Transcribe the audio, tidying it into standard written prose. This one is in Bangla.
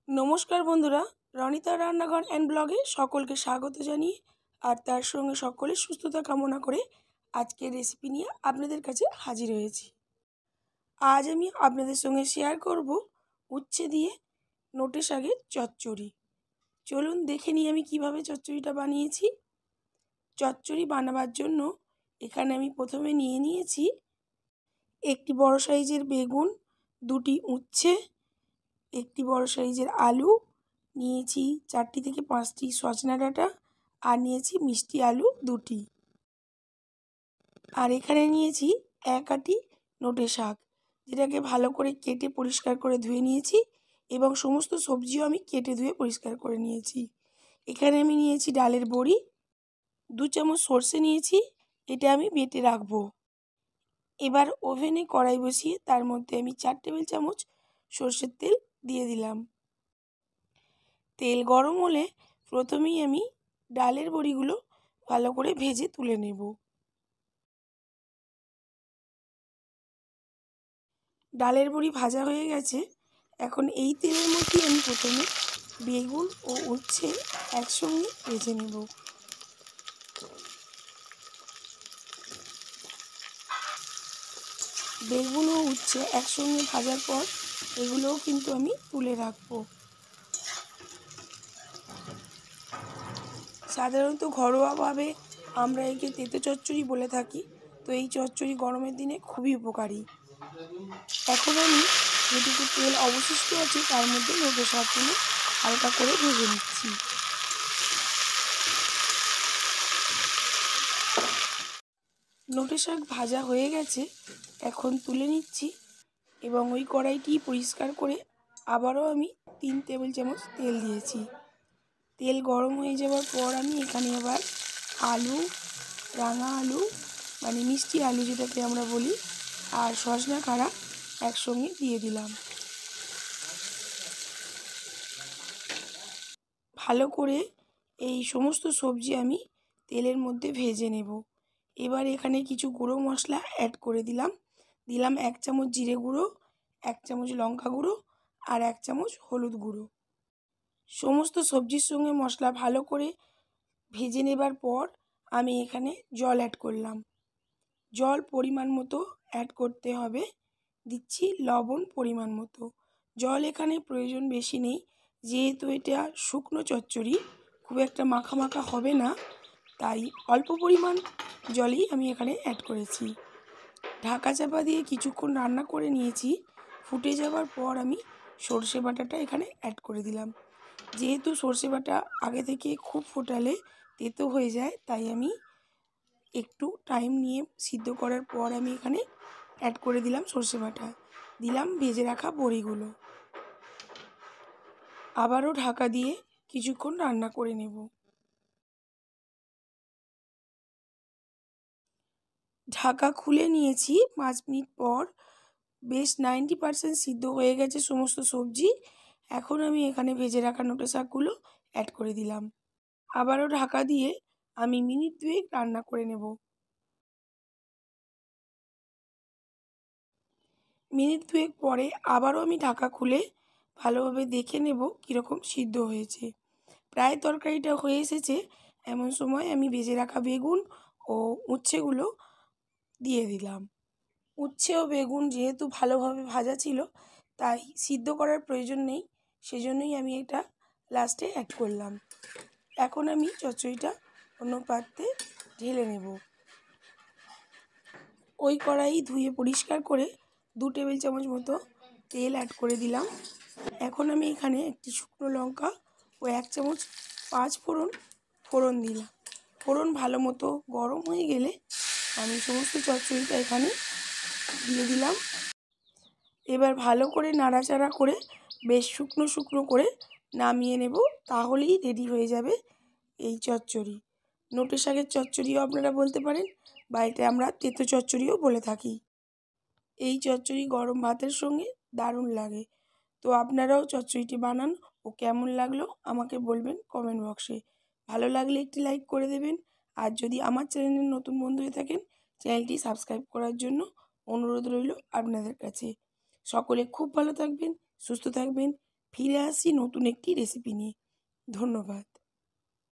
नमस्कार बंधुरा रनिता रान्नाघर एंड ब्लगे सकलके स्वागत जानिए और तार संगे सकलेर सुस्थता कामना करे आजकेर रेसिपि निये आपनादेर काछे हाजिर हयेछि। आज आमि आपनादेर संगे शेयर करब उচ্ছে दिये नोटे शाकेर चच्चড়ি। चलुन देखे निই आमि किभाबे चच्चড়িটা बानिয়েছি। चच्चড়ি बानाবার জন্য এখানে আমি প্রথমে নিয়ে নিয়েছি একটি বড় সাইজের বেগুন, দুটি উচ্ছে, একটি বড় সাইজের আলু নিয়েছি, 4টি থেকে 5টি সজনা ডাঁটা আর নিয়েছি মিষ্টি আলু 2টি। আর এখানে নিয়েছি 1 আঁটি নোটে শাক, যেটাকে ভালো করে কেটে পরিষ্কার করে ধুয়ে নিয়েছি এবং সমস্ত সবজিও আমি কেটে ধুয়ে পরিষ্কার করে নিয়েছি। এখানে আমি নিয়েছি ডালের বড়ি, 2 চামচ সরষে নিয়েছি, এটা আমি বেটে রাখবো। এবার ওভেনে কড়াই বসিয়ে তার মধ্যে আমি 4 টেবিল চামচ সরষের তেল দিয়ে দিলাম। তেল গরম হলে প্রথমেই আমি ডালের বড়িগুলো ভালো করে ভেজে তুলে নেব। ডালের বড়ি ভাজা হয়ে গেছে। এখন এই তেলের মধ্যে আমি প্রথমে বেগুন ও উচ্ছে একসঙ্গে ভেজে নেব। বেগুন ও উচ্ছে একসঙ্গে ভাজার পর এগুলোও কিন্তু আমি তুলে রাখবো। সাধারণত ঘরোয়াভাবে আমরা একে তেতো চচ্চড়ি বলে থাকি, তো এই চচ্চড়ি গরমের দিনে খুবই উপকারী। এখন আমি যেটুকু তেল অবশিষ্ট আছে তার মধ্যে নোটে শাকগুলো হালকা করে ভেজে নিচ্ছি। নোটে শাক ভাজা হয়ে গেছে, এখন তুলে নিচ্ছি এবং ওই কড়াইটি পরিষ্কার করে আবারও আমি 3 টেবিল চামচ তেল দিয়েছি। তেল গরম হয়ে যাওয়ার পর আমি এখানে আবার আলু, রাঙা আলু মানে মিষ্টি আলু যেটাকে আমরা বলি, আর সজনা কাঁড়া একসঙ্গে দিয়ে দিলাম। ভালো করে এই সমস্ত সবজি আমি তেলের মধ্যে ভেজে নেব। এবার এখানে কিছু গুঁড়ো মশলা অ্যাড করে দিলাম। 1 চামচ জিরে গুঁড়ো, 1 চামচ লঙ্কা গুঁড়ো আর 1 চামচ হলুদ গুঁড়ো। সমস্ত সবজির সঙ্গে মশলা ভালো করে ভেজে নেবার পর আমি এখানে জল অ্যাড করলাম। জল পরিমাণ মতো অ্যাড করতে হবে। দিচ্ছি লবণ পরিমাণ মতো। জল এখানে প্রয়োজন বেশি নেই, যেহেতু এটা শুকনো চচ্চড়ি, খুব একটা মাখা মাখা হবে না, তাই অল্প পরিমাণ জলই আমি এখানে অ্যাড করেছি। ঢাকা চাপা দিয়ে কিছুক্ষণ রান্না করে নিয়েছি। ফুটে যাওয়ার পর আমি সর্ষে বাটাটা এখানে অ্যাড করে দিলাম। যেহেতু সর্ষে বাটা আগে থেকে খুব ফোটালে তেতো হয়ে যায়, তাই আমি একটু টাইম নিয়ে সিদ্ধ করার পর আমি এখানে অ্যাড করে দিলাম সর্ষে বাটা। দিলাম ভেজে রাখা বড়িগুলো। আবারও ঢাকা দিয়ে কিছুক্ষণ রান্না করে নেব। ঢাকা খুলে নিয়েছি 5 মিনিট পর। বেশ 90% সিদ্ধ হয়ে গেছে সমস্ত সবজি। এখন আমি এখানে ভেজে রাখা নোটে শাকগুলো অ্যাড করে দিলাম। আবারও ঢাকা দিয়ে আমি মিনিট 2 রান্না করে নেব। মিনিট 2 পরে আবারও আমি ঢাকা খুলে ভালোভাবে দেখে নেব কীরকম সিদ্ধ হয়েছে। প্রায় তরকারিটা হয়ে এসেছে। এমন সময় আমি ভেজে রাখা বেগুন ও উচ্ছেগুলো দিয়ে দিলাম। উচ্ছে ও বেগুন যেহেতু ভালোভাবে ভাজা ছিল, তাই সিদ্ধ করার প্রয়োজন নেই, সেজন্যই আমি এটা লাস্টে অ্যাড করলাম। এখন আমি চচ্চড়িটা অন্য পাত্রে ঢেলে নেব। ওই কড়াই ধুয়ে পরিষ্কার করে 2 টেবিল চামচ মতো তেল অ্যাড করে দিলাম। এখন আমি এখানে একটি শুকনো লঙ্কা ও 1 চামচ 5 ফোড়ন দিলাম। ফোড়ন ভালো মতো গরম হয়ে গেলে আমি সমস্ত চচ্চড়িটা এখানে দিয়ে দিলাম। এবার ভালো করে নাড়াচাড়া করে বেশ শুকনো শুকনো করে নামিয়ে নেব, তাহলেই রেডি হয়ে যাবে এই চচ্চড়ি। নোটে শাকের চচ্চড়িও আপনারা বলতে পারেন, বা এটা আমরা তেতো চচ্চড়িও বলে থাকি। এই চচ্চড়ি গরম ভাতের সঙ্গে দারুণ লাগে। তো আপনারাও চচ্চড়িটি বানান ও কেমন লাগলো আমাকে বলবেন কমেন্ট বক্সে। ভালো লাগলে একটি লাইক করে দেবেন, আর যদি আমার চ্যানেলের নতুন বন্ধু হয়ে থাকেন চ্যানেলটি সাবস্ক্রাইব করার জন্য অনুরোধ রইল আপনাদের কাছে। সকলে খুব ভালো থাকবেন, সুস্থ থাকবেন। ফিরে আসি নতুন একটি রেসিপি নিয়ে। ধন্যবাদ।